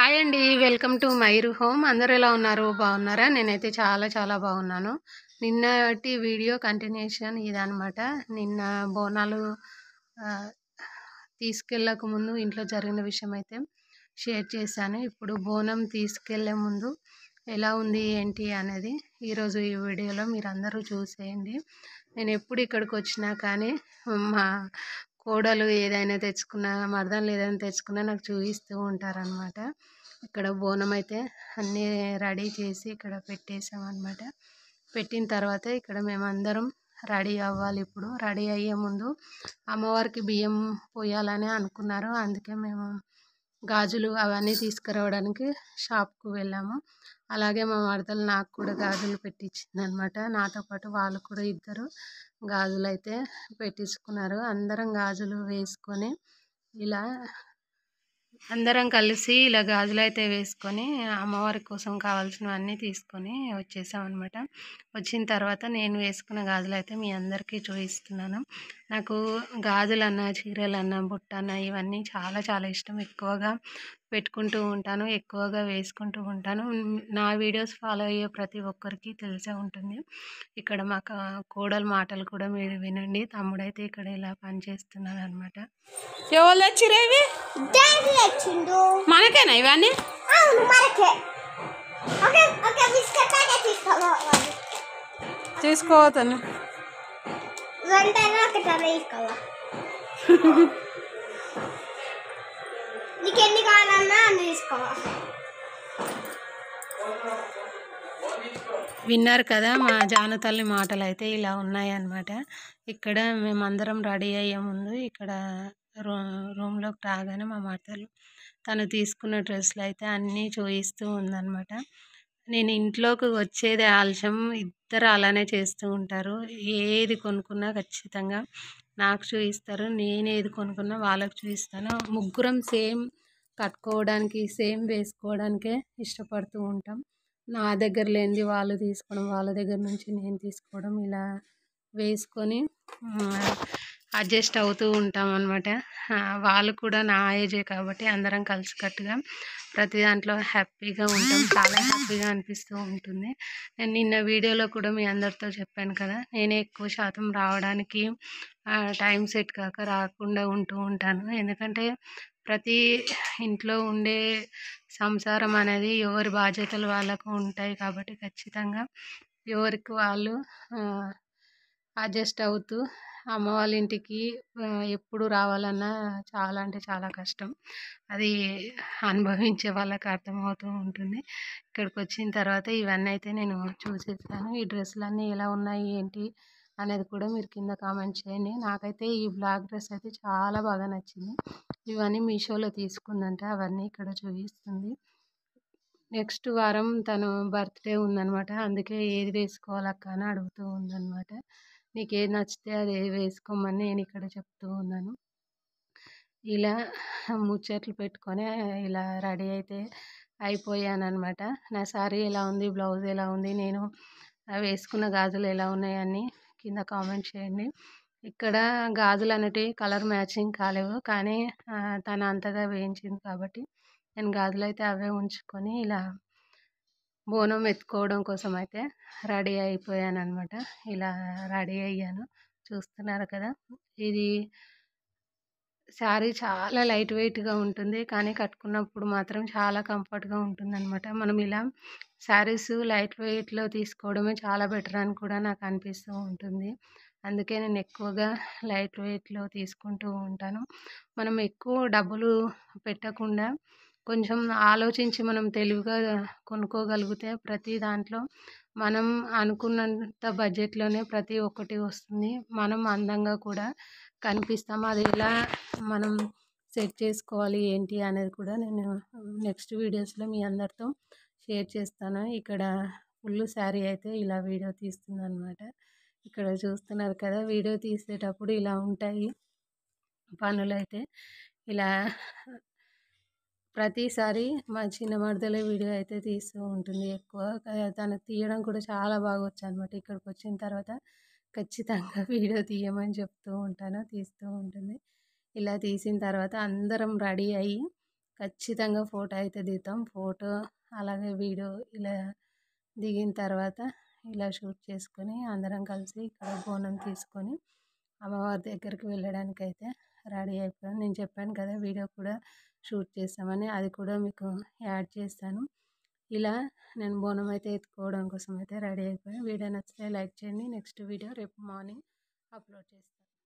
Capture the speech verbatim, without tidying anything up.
Hi అండి. Welcome to my home. అందరూ ఎలా ఉన్నారు? బాగున్నారా? నేనైతే చాలా చాలా బాగున్నాను. నిన్నటి వీడియో కంటిన్యూషన్ ఇదనమాట. నిన్న బోనాలు ఆహ్, తీసుకెళ్ళక ముందు ఇంట్లో జరిగిన విషయం అయితే షేర్ చేశాను. ఇప్పుడు బోనం తీసుకెళ్ళే ముందు ఎలా ఉంది ఏంటి అనేది ఈరోజు ఈ వీడియోలో మీరందరూ చూసేయండి. నేను ఎప్పుడు ఇక్కడికి వచ్చినా కానీ మా కోడలు ఏదైనా తెచ్చుకున్నా, మరదళ్ళు ఏదైనా తెచ్చుకున్నా నాకు చూపిస్తూ ఉంటారనమాట. ఇక్కడ బోనం అయితే అన్నీ రెడీ చేసి ఇక్కడ పెట్టేసామన్నమాట. పెట్టిన తర్వాత ఇక్కడ మేమందరం రెడీ అవ్వాలి. ఇప్పుడు రెడీ అయ్యే ముందు అమ్మవారికి బియ్యం పోయాలని అనుకున్నారు. అందుకే మేము గాజులు అవన్నీ తీసుకురావడానికి షాప్కు వెళ్ళాము. అలాగే మా మరదలు నాకు కూడా గాజులు పెట్టించిందనమాట. నాతో పాటు వాళ్ళు కూడా ఇద్దరు గాజులు అయితే పెట్టించుకున్నారు. అందరం గాజులు వేసుకొని ఇలా అందరం కలిసి ఇలా గాజులు అయితే వేసుకొని అమ్మవారి కోసం కావాల్సినవన్నీ తీసుకొని వచ్చేసామన్నమాట. వచ్చిన తర్వాత నేను వేసుకున్న గాజులు అయితే మీ అందరికీ చూపిస్తున్నాను. నాకు గాజులన్నా, చీరలన్నా, బుట్టన్నా ఇవన్నీ చాలా చాలా ఇష్టం. ఎక్కువగా పెట్టుకుంటూ ఉంటాను, ఎక్కువగా వేసుకుంటూ ఉంటాను. నా వీడియోస్ ఫాలో అయ్యే ప్రతి ఒక్కరికి తెలిసే ఉంటుంది. ఇక్కడ మా కోడలు మాటలు కూడా మీరు వినండి. తమ్ముడైతే ఇక్కడ ఇలా పని చేస్తున్నాను అనమాట. ఎవరు తెచ్చిరేవి? మనకేనా ఇవన్నీ? తీసుకోవతాను. నీకెన్ని కావాలన్నా అన్ని తీసుకోవాలి. విన్నారు కదా మా జానతల్లి మాటలు అయితే ఇలా ఉన్నాయన్నమాట. ఇక్కడ మేమందరం రెడీ అయ్యే ముందు ఇక్కడ రూ రూమ్లోకి రాగానే మా మరదలు తను తీసుకున్న డ్రెస్సులు అయితే అన్నీ చూపిస్తూ ఉందన్నమాట. నేను ఇంట్లోకి వచ్చేది ఆలస్యం, ఇద్దరు అలానే చేస్తూ ఉంటారు. ఏది కొనుక్కున్నా ఖచ్చితంగా నాకు చూపిస్తారు, నేను ఏది కొనుక్కున్నా వాళ్ళకి చూపిస్తాను. ముగ్గురం సేమ్ కట్టుకోవడానికి, సేమ్ వేసుకోవడానికే ఇష్టపడుతూ ఉంటాం. నా దగ్గర లేనిది వాళ్ళు తీసుకోవడం, వాళ్ళ దగ్గర నుంచి నేను తీసుకోవడం, ఇలా వేసుకొని అడ్జస్ట్ అవుతూ ఉంటాం అన్నమాట. వాళ్ళు కూడా నా ఏజే కాబట్టి అందరం కలిసికట్టుగా ప్రతి దాంట్లో హ్యాపీగా ఉంటాం. చాలా హ్యాపీగా అనిపిస్తూ ఉంటుంది. నేను నిన్న వీడియోలో కూడా మీ అందరితో చెప్పాను కదా, నేనే ఎక్కువ శాతం రావడానికి టైం సెట్ కాక రాకుండా ఉంటూ ఉంటాను. ఎందుకంటే ప్రతి ఇంట్లో ఉండే సంసారం అనేది ఎవరి బాధ్యతలు వాళ్ళకు ఉంటాయి కాబట్టి ఖచ్చితంగా ఎవరికి వాళ్ళు అడ్జస్ట్ అవుతూ అమ్మ వాళ్ళ ఇంటికి ఎప్పుడు రావాలన్నా చాలా అంటే చాలా కష్టం. అది అనుభవించే వాళ్ళకి అర్థమవుతూ ఉంటుంది. ఇక్కడికి వచ్చిన తర్వాత ఇవన్నీ అయితే నేను చూసేసాను. ఈ డ్రెస్సులన్నీ ఎలా ఉన్నాయి ఏంటి అనేది కూడా మీరు కింద కామెంట్ చేయండి. నాకైతే ఈ బ్లాక్ డ్రెస్ అయితే చాలా బాగా నచ్చింది. ఇవన్నీ మీషోలో తీసుకుందంట, అవన్నీ ఇక్కడ చూపిస్తుంది. నెక్స్ట్ వారం తను బర్త్డే ఉందన్నమాట. అందుకే ఏది వేసుకోవాలక్క అని అడుగుతూ ఉందన్నమాట. నీకు ఏది నచ్చితే అది వేసుకోమని నేను ఇక్కడ చెప్తూ ఉన్నాను. ఇలా ముచ్చట్లు పెట్టుకొని ఇలా రెడీ అయితే అయిపోయానమాట. నా శారీ ఎలా ఉంది, బ్లౌజ్ ఎలా ఉంది, నేను వేసుకున్న గాజులు ఎలా ఉన్నాయని కింద కామెంట్ చేయండి. ఇక్కడ గాజులు అనేటివి కలర్ మ్యాచింగ్ కాలేవు, కానీ తను అంతగా వేయించింది కాబట్టి నేను గాజులు అయితే అవే ఉంచుకొని ఇలా బోనం ఎత్తుకోవడం కోసం అయితే రెడీ అయిపోయాను అనమాట. ఇలా రెడీ అయ్యాను, చూస్తున్నారు కదా. ఇది శారీ చాలా లైట్ వెయిట్గా ఉంటుంది, కానీ కట్టుకున్నప్పుడు మాత్రం చాలా కంఫర్ట్గా ఉంటుంది అనమాట. మనం ఇలా శారీస్ లైట్ వెయిట్లో తీసుకోవడమే చాలా బెటర్ అని కూడా నాకు అనిపిస్తూ ఉంటుంది. అందుకే నేను ఎక్కువగా లైట్ వెయిట్లో తీసుకుంటూ ఉంటాను. మనం ఎక్కువ డబ్బులు పెట్టకుండా కొంచెం ఆలోచించి మనం తెలివిగా కొనుక్కోగలిగితే ప్రతి దాంట్లో మనం అనుకున్నంత బడ్జెట్లోనే ప్రతి ఒక్కటి వస్తుంది. మనం అందంగా కూడా కనిపిస్తాం. అది ఎలా మనం సెట్ చేసుకోవాలి ఏంటి అనేది కూడా నేను నెక్స్ట్ వీడియోస్లో మీ అందరితో షేర్ చేస్తాను. ఇక్కడ ఫుల్ శారీ అయితే ఇలా వీడియో తీస్తుంది అనమాట. ఇక్కడ చూస్తున్నారు కదా, వీడియో తీసేటప్పుడు ఇలా ఉంటాయి పనులు అయితే. ఇలా ప్రతిసారి మా చిన్న మరదలే వీడియో అయితే తీస్తూ ఉంటుంది ఎక్కువ. తనకు తీయడం కూడా చాలా బాగా వచ్చు అనమాట. ఇక్కడికి వచ్చిన తర్వాత ఖచ్చితంగా వీడియో తీయమని చెప్తూ ఉంటాను, తీస్తూ ఉంటుంది. ఇలా తీసిన తర్వాత అందరం రెడీ అయ్యి ఖచ్చితంగా ఫోటో అయితే దిగుతాం. ఫోటో అలాగే వీడియో ఇలా దిగిన తర్వాత ఇలా షూట్ చేసుకొని అందరం కలిసి ఇక్కడ బోనం తీసుకొని అమ్మవారి దగ్గరికి వెళ్ళడానికి అయితే రెడీ అయిపోయాం. నేను చెప్పాను కదా వీడియో కూడా షూట్ చేస్తామని, అది కూడా మీకు యాడ్ చేస్తాను. ఇలా నేను బోనం అయితే ఎత్తుకోవడం కోసం అయితే రెడీ అయిపోయాను. వీడియో నచ్చితే లైక్ చేయండి. నెక్స్ట్ వీడియో రేపు మార్నింగ్ అప్లోడ్ చేస్తాను.